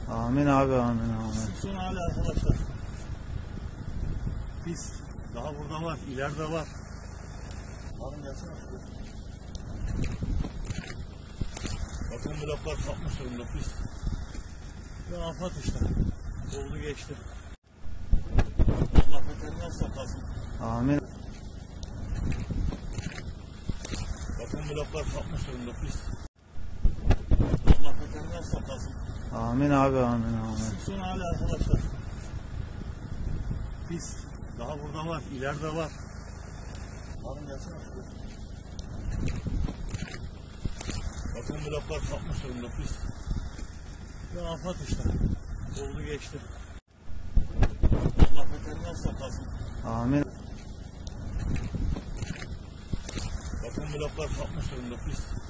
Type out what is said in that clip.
Amin abi, amin, amin. Son hali arkadaşlar. Pis. Daha burada var. İleride var. Alın gelsene. Bakın bloklar kalkmış durumda pis. Ve afat işte. Oldu geçti. Allah beterinden saklasın. Amin. Bakın bloklar kalkmış durumda pis. Allah beterinden saklasın. Amin abi, amin, amin. Son hali arkadaşlar. Pis. Daha burada var. İleride var. Alın gelsene. Bakın bloklar kalkmış durumda pis. Ve afat işte. Oldu geçti. Allah beterinden saklasın. Amin. Bakın bloklar kalkmış durumda pis.